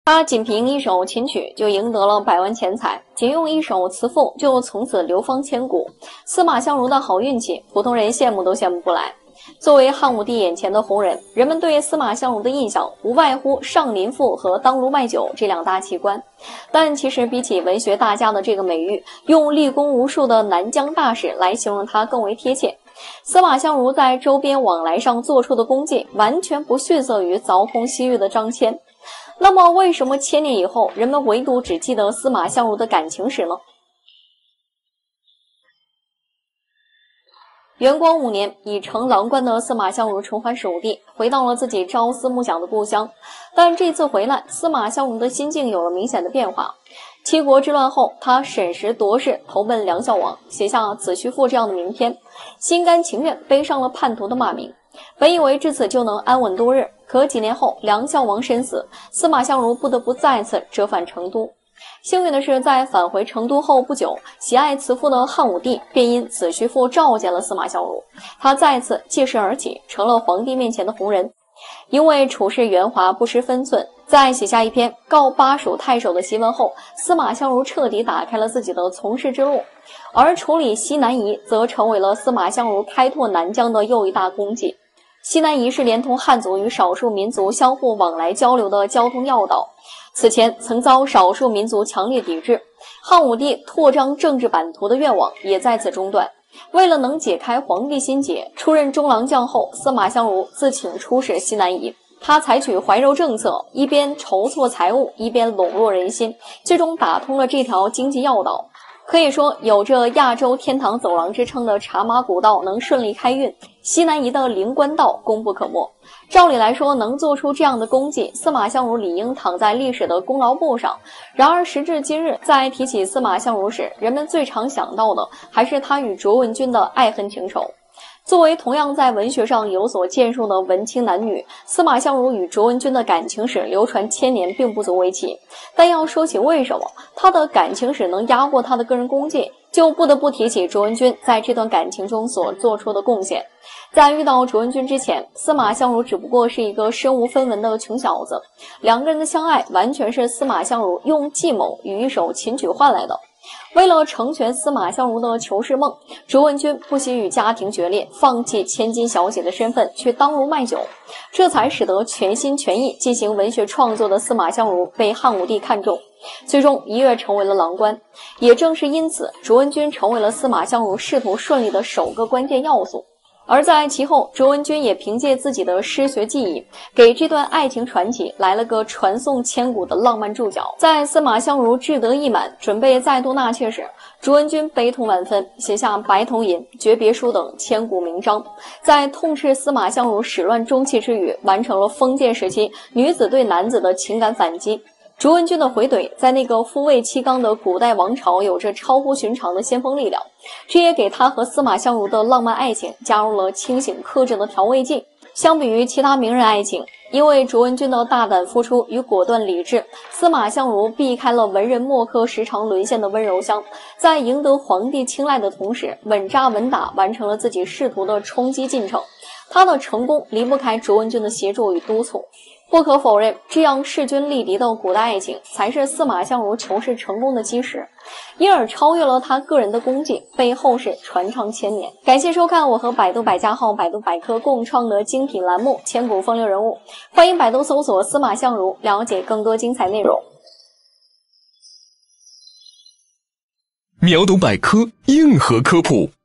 他仅凭一首琴曲就赢得了百万钱财，仅用一首词赋就从此流芳千古。司马相如的好运气，普通人羡慕都羡慕不来。作为汉武帝眼前的红人，人们对司马相如的印象无外乎上林赋和当炉卖酒这两大奇观。但其实比起文学大家的这个美誉，用立功无数的南疆大使来形容他更为贴切。司马相如在周边往来上做出的功绩，完全不逊色于凿空西域的张骞。那么为什么千年以后，人们唯独只记得司马相如的感情史呢？元光5年，已成郎官的司马相如重返蜀地，回到了自己朝思暮想的故乡。但这次回来，司马相如的心境有了明显的变化。七国之乱后，他审时度势，投奔梁孝王，写下《子虚赋》这样的名篇，心甘情愿背上了叛徒的骂名。本以为至此就能安稳度日，可几年后，梁孝王身死，司马相如不得不再次折返成都。幸运的是，在返回成都后不久，喜爱词赋的汉武帝便因《子虚赋》召见了司马相如，他再次借势而起，成了皇帝面前的红人。因为处事圆滑不失分寸，在写下一篇告巴蜀太守的檄文后，司马相如彻底打开了自己的从事之路，而处理西南夷则成为了司马相如开拓南疆的又一大功绩。西南夷是连通汉族与少数民族相互往来交流的交通要道，此前曾遭少数民族强烈抵制，汉武帝扩张政治版图的愿望也在此中断。为了能解开皇帝心结，出任中郎将后，司马相如自请出使西南夷。他采取怀柔政策，一边筹措财物，一边笼络人心，最终打通了这条经济要道。可以说，有着亚洲天堂走廊之称的茶马古道能顺利开运，西南夷的灵官道功不可没。照理来说，能做出这样的功绩，司马相如理应躺在历史的功劳簿上。然而时至今日，在提起司马相如时，人们最常想到的还是他与卓文君的爱恨情仇。作为同样在文学上有所建树的文青男女，司马相如与卓文君的感情史流传千年并不足为奇。但要说起为什么他的感情史能压过他的个人功绩，就不得不提起卓文君在这段感情中所做出的贡献。在遇到卓文君之前，司马相如只不过是一个身无分文的穷小子，两个人的相爱完全是司马相如用计谋与一首琴曲换来的。为了成全司马相如的求仕梦，卓文君不惜与家庭决裂，放弃千金小姐的身份去当炉卖酒，这才使得全心全意进行文学创作的司马相如被汉武帝看中，最终一跃成为了郎官。也正是因此，卓文君成为了司马相如仕途顺利的首个关键要素。而在其后，卓文君也凭借自己的诗学技艺，给这段爱情传奇来了个传颂千古的浪漫注脚。在司马相如志得意满，准备再度纳妾时，卓文君悲痛万分，写下《白头吟》《诀别书》等千古名章，在痛斥司马相如始乱终弃之余，完成了封建时期女子对男子的情感反击。卓文君的回怼在那个夫为妻纲的古代王朝有着超乎寻常的先锋力量，这也给他和司马相如的浪漫爱情加入了清醒克制的调味剂。相比于其他名人爱情，因为卓文君的大胆付出与果断理智，司马相如避开了文人墨客时常沦陷的温柔乡，在赢得皇帝青睐的同时，稳扎稳打完成了自己仕途的冲击进程。他的成功离不开卓文君的协助与督促。不可否认，这样势均力敌的古代爱情才是司马相如求仕成功的基石，因而超越了他个人的功绩，被后世传唱千年。感谢收看我和百度百家号百度百科共创的精品栏目《千古风流人物》，欢迎百度搜索司马相如，了解更多精彩内容。 秒懂百科，硬核科普。